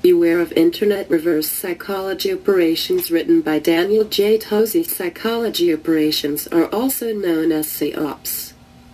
Beware of Internet Reverse Psychology Operations, written by Daniel J. Towsey. Psychology operations are also known as psyops.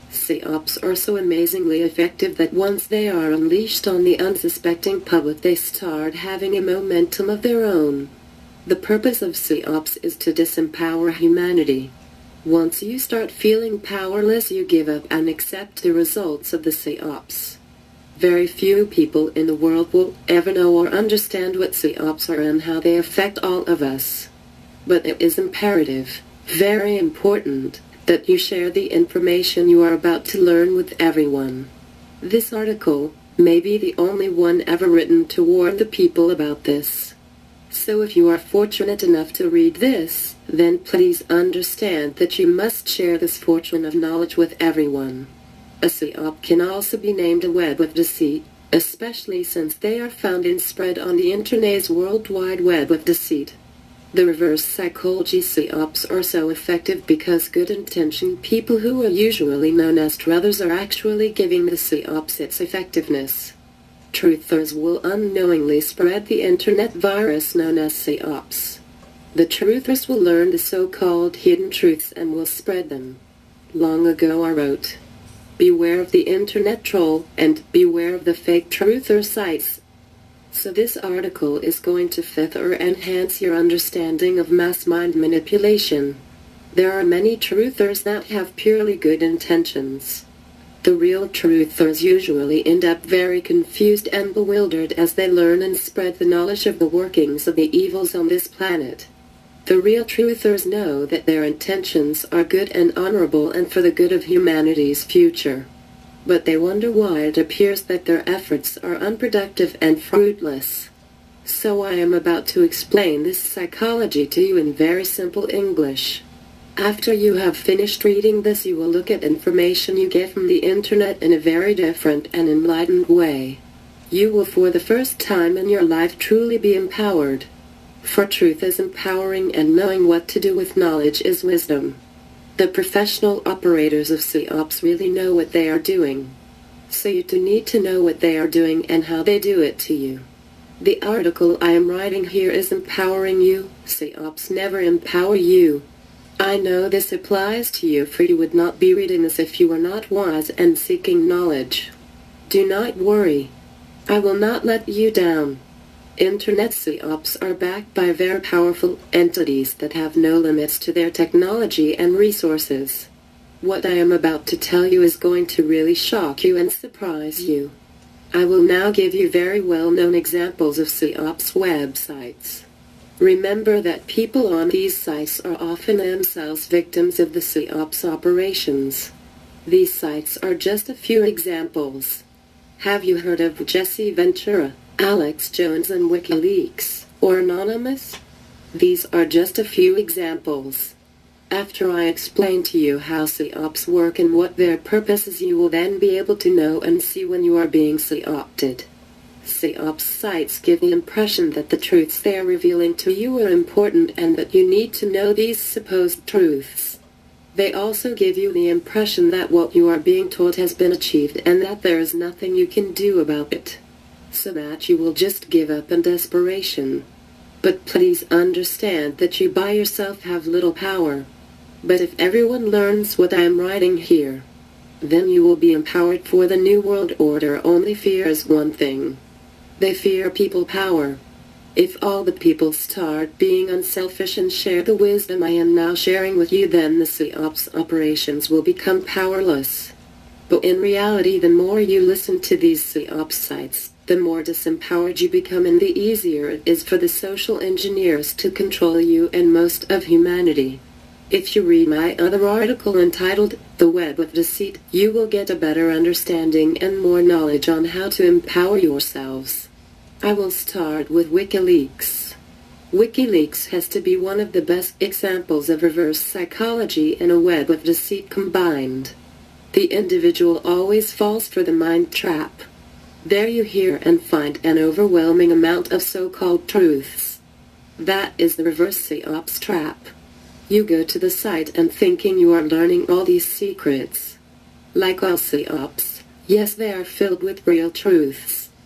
Psyops are so amazingly effective that once they are unleashed on the unsuspecting public, they start having a momentum of their own. The purpose of psyops is to disempower humanity. Once you start feeling powerless, you give up and accept the results of the psyops. Very few people in the world will ever know or understand what psyops are and how they affect all of us. But it is imperative, very important, that you share the information you are about to learn with everyone. This article may be the only one ever written to warn the people about this. So if you are fortunate enough to read this, then please understand that you must share this fortune of knowledge with everyone. A psyop can also be named a web of deceit, especially since they are found and spread on the Internet's World Wide Web of deceit. The reverse psychology psyops are so effective because good-intentioned people who are usually known as truthers are actually giving the psyops its effectiveness. Truthers will unknowingly spread the Internet virus known as psyops. The truthers will learn the so-called hidden truths and will spread them. Long ago I wrote, "Beware of the Internet troll, and beware of the fake truther sites." So this article is going to further enhance your understanding of mass mind manipulation. There are many truthers that have purely good intentions. The real truthers usually end up very confused and bewildered as they learn and spread the knowledge of the workings of the evils on this planet. The real truthers know that their intentions are good and honorable and for the good of humanity's future. But they wonder why it appears that their efforts are unproductive and fruitless. So I am about to explain this psychology to you in very simple English. After you have finished reading this, you will look at information you get from the Internet in a very different and enlightened way. You will for the first time in your life truly be empowered. For truth is empowering, and knowing what to do with knowledge is wisdom. The professional operators of psyops really know what they are doing. So you do need to know what they are doing and how they do it to you. The article I am writing here is empowering you. Psyops never empower you. I know this applies to you, for you would not be reading this if you were not wise and seeking knowledge. Do not worry. I will not let you down. Internet psyops are backed by very powerful entities that have no limits to their technology and resources. What I am about to tell you is going to really shock you and surprise you. I will now give you very well-known examples of psyops websites. Remember that people on these sites are often themselves victims of the psyops operations. These sites are just a few examples. Have you heard of Jesse Ventura, Alex Jones and WikiLeaks, or Anonymous? These are just a few examples. After I explain to you how psyops work and what their purpose is, you will then be able to know and see when you are being psyopted. Psyops sites give the impression that the truths they are revealing to you are important and that you need to know these supposed truths. They also give you the impression that what you are being told has been achieved and that there is nothing you can do about it, so that you will just give up in desperation. But please understand that you by yourself have little power. But if everyone learns what I am writing here, then you will be empowered, for the New World Order only fears one thing. They fear people power. If all the people start being unselfish and share the wisdom I am now sharing with you, then the psyops operations will become powerless. But in reality, the more you listen to these psyops sites, the more disempowered you become, and the easier it is for the social engineers to control you and most of humanity. If you read my other article entitled The Web of Deceit, you will get a better understanding and more knowledge on how to empower yourselves. I will start with WikiLeaks. WikiLeaks has to be one of the best examples of reverse psychology and a web of deceit combined. The individual always falls for the mind trap. There you hear and find an overwhelming amount of so-called truths. That is the reverse psyops trap. You go to the site and thinking you are learning all these secrets. Like all psyops, yes, they are filled with real truths.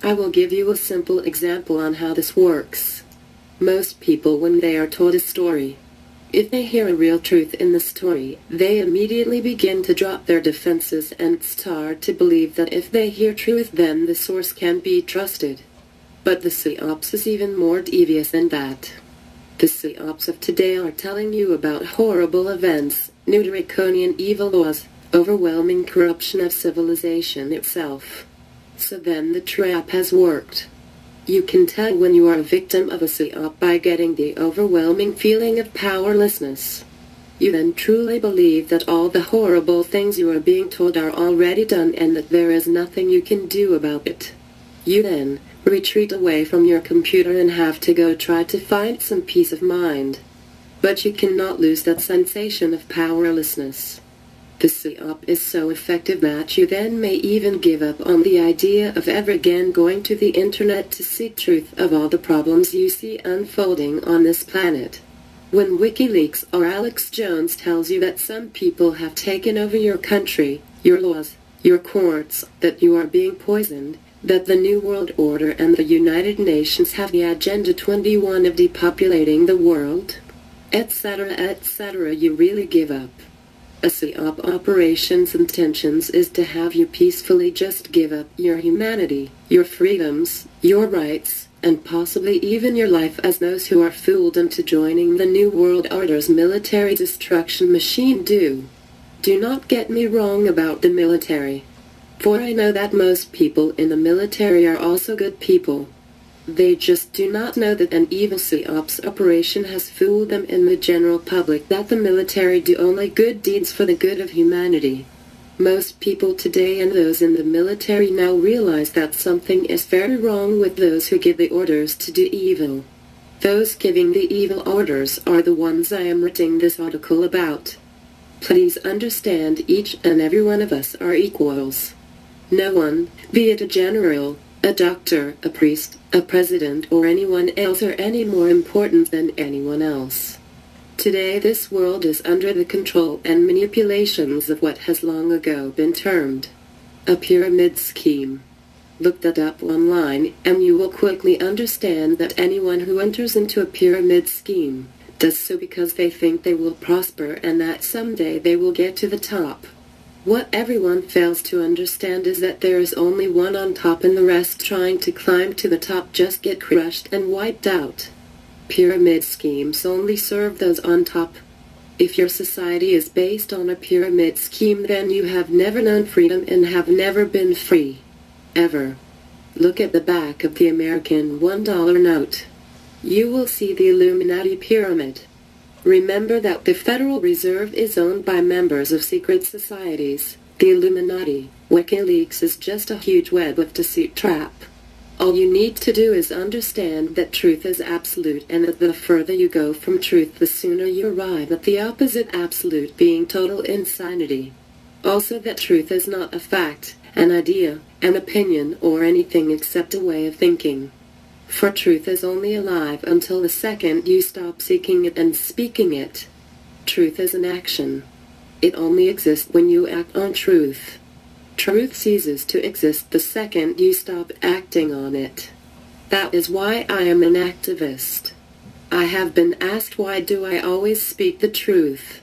I will give you a simple example on how this works. Most people, when they are told a story, if they hear a real truth in the story, they immediately begin to drop their defenses and start to believe that if they hear truth, then the source can be trusted. But the psyops is even more devious than that. The psyops of today are telling you about horrible events, new draconian evil laws, overwhelming corruption of civilization itself. So then the trap has worked. You can tell when you are a victim of a psyop by getting the overwhelming feeling of powerlessness. You then truly believe that all the horrible things you are being told are already done and that there is nothing you can do about it. You then retreat away from your computer and have to go try to find some peace of mind. But you cannot lose that sensation of powerlessness. The psyop is so effective that you then may even give up on the idea of ever again going to the internet to seek truth of all the problems you see unfolding on this planet. When WikiLeaks or Alex Jones tells you that some people have taken over your country, your laws, your courts, that you are being poisoned, that the New World Order and the United Nations have the Agenda 21 of depopulating the world, etc., you really give up. A psyop operation's intentions is to have you peacefully just give up your humanity, your freedoms, your rights, and possibly even your life as those who are fooled into joining the New World Order's military destruction machine do. Do not get me wrong about the military, for I know that most people in the military are also good people. They just do not know that an evil psyops operation has fooled them in the general public that the military do only good deeds for the good of humanity. Most people today and those in the military now realize that something is very wrong with those who give the orders to do evil. Those giving the evil orders are the ones I am writing this article about. Please understand, each and every one of us are equals. No one, be it a general, a doctor, a priest, a president, or anyone else, are any more important than anyone else. Today this world is under the control and manipulations of what has long ago been termed a pyramid scheme. Look that up online, and you will quickly understand that anyone who enters into a pyramid scheme does so because they think they will prosper and that someday they will get to the top. What everyone fails to understand is that there is only one on top and the rest trying to climb to the top just get crushed and wiped out. Pyramid schemes only serve those on top. If your society is based on a pyramid scheme, then you have never known freedom and have never been free. Ever. Look at the back of the American $1 note. You will see the Illuminati pyramid. Remember that the Federal Reserve is owned by members of secret societies, the Illuminati. WikiLeaks is just a huge web of deceit trap. All you need to do is understand that truth is absolute and that the further you go from truth, the sooner you arrive at the opposite absolute, being total insanity. Also that truth is not a fact, an idea, an opinion, or anything except a way of thinking. For truth is only alive until the second you stop seeking it and speaking it. Truth is an action. It only exists when you act on truth. Truth ceases to exist the second you stop acting on it. That is why I am an activist. I have been asked why do I always speak the truth.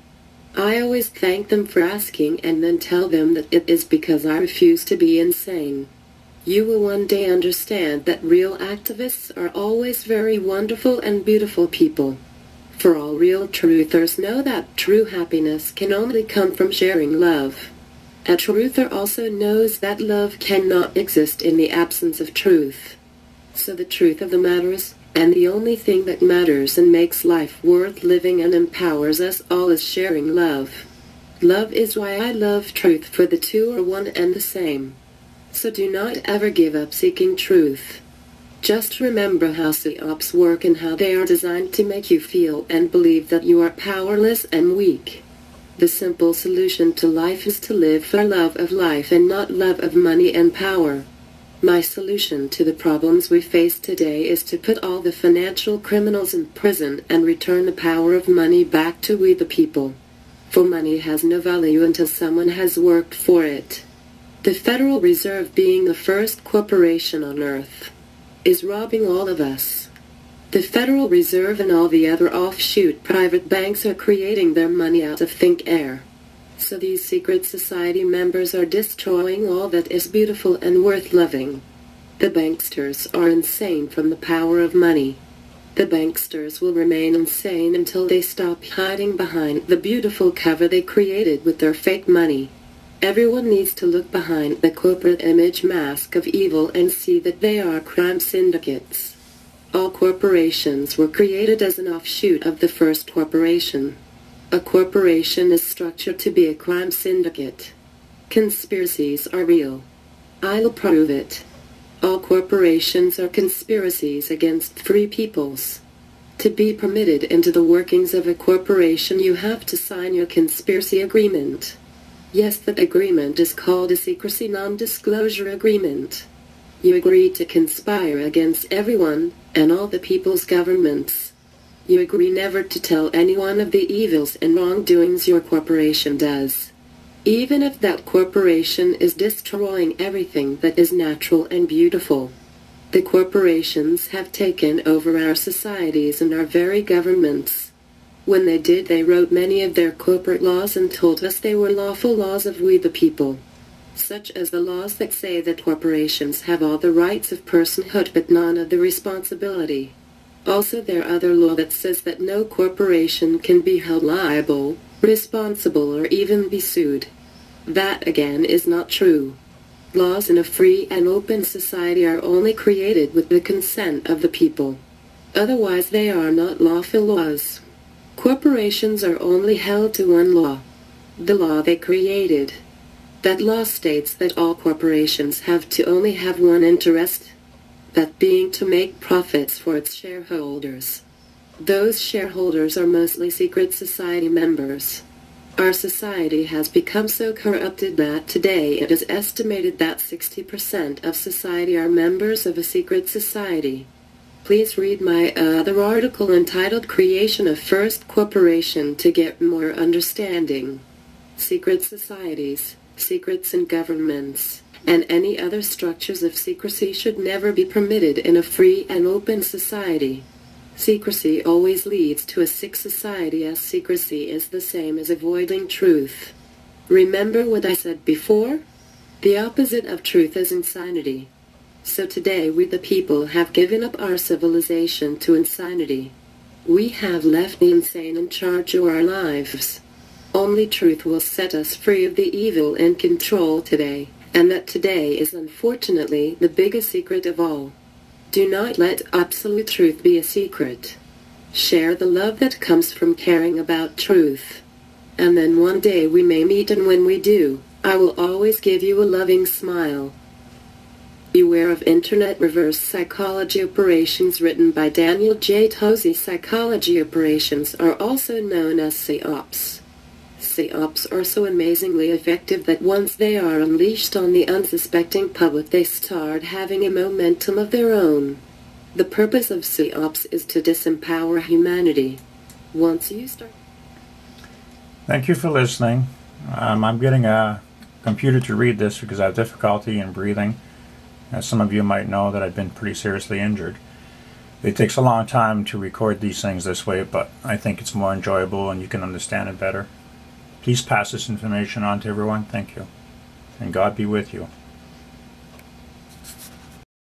I always thank them for asking and then tell them that it is because I refuse to be insane. You will one day understand that real activists are always very wonderful and beautiful people. For all real truthers know that true happiness can only come from sharing love. A truther also knows that love cannot exist in the absence of truth. So the truth of the matter is, and the only thing that matters and makes life worth living and empowers us all, is sharing love. Love is why I love truth, for the two are one and the same. So do not ever give up seeking truth. Just remember how psyops work and how they are designed to make you feel and believe that you are powerless and weak. The simple solution to life is to live for love of life and not love of money and power. My solution to the problems we face today is to put all the financial criminals in prison and return the power of money back to we the people. For money has no value until someone has worked for it. The Federal Reserve, being the first corporation on Earth, is robbing all of us. The Federal Reserve and all the other offshoot private banks are creating their money out of thin air. So these secret society members are destroying all that is beautiful and worth loving. The banksters are insane from the power of money. The banksters will remain insane until they stop hiding behind the beautiful cover they created with their fake money. Everyone needs to look behind the corporate image mask of evil and see that they are crime syndicates. All corporations were created as an offshoot of the first corporation. A corporation is structured to be a crime syndicate. Conspiracies are real. I'll prove it. All corporations are conspiracies against free peoples. To be permitted into the workings of a corporation, you have to sign your conspiracy agreement. Yes, that agreement is called a secrecy non-disclosure agreement. You agree to conspire against everyone and all the people's governments. You agree never to tell anyone of the evils and wrongdoings your corporation does. Even if that corporation is destroying everything that is natural and beautiful. The corporations have taken over our societies and our very governments. When they did, they wrote many of their corporate laws and told us they were lawful laws of we the people. Such as the laws that say that corporations have all the rights of personhood but none of the responsibility. Also, there are other law that says that no corporation can be held liable, responsible, or even be sued. That again is not true. Laws in a free and open society are only created with the consent of the people. Otherwise they are not lawful laws. Corporations are only held to one law, the law they created. That law states that all corporations have to only have one interest, that being to make profits for its shareholders. Those shareholders are mostly secret society members. Our society has become so corrupted that today it is estimated that 60% of society are members of a secret society. Please read my other article entitled Creation of First Corporation to get more understanding. Secret societies, secrets in governments, and any other structures of secrecy should never be permitted in a free and open society. Secrecy always leads to a sick society, as secrecy is the same as avoiding truth. Remember what I said before? The opposite of truth is insanity. So today we the people have given up our civilization to insanity. We have left the insane in charge of our lives. Only truth will set us free of the evil in control today. And that today is unfortunately the biggest secret of all. Do not let absolute truth be a secret. Share the love that comes from caring about truth. And then one day we may meet, and when we do, I will always give you a loving smile. Beware of Internet Reverse Psychology Operations, written by Daniel J. Towsey. Psychology operations are also known as psyops. Psyops are so amazingly effective that once they are unleashed on the unsuspecting public, they start having a momentum of their own. The purpose of psyops is to disempower humanity. Once you start... Thank you for listening. I'm getting a computer to read this because I have difficulty in breathing. As some of you might know, that I've been pretty seriously injured. It takes a long time to record these things this way, but I think it's more enjoyable and you can understand it better. Please pass this information on to everyone. Thank you. And God be with you.